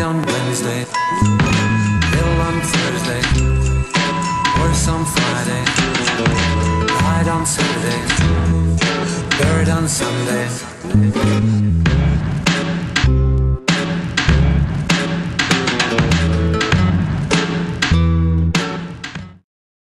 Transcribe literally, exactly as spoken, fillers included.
on Wednesday, ill on Thursday, worse on Friday, died on Saturday, buried on Sunday.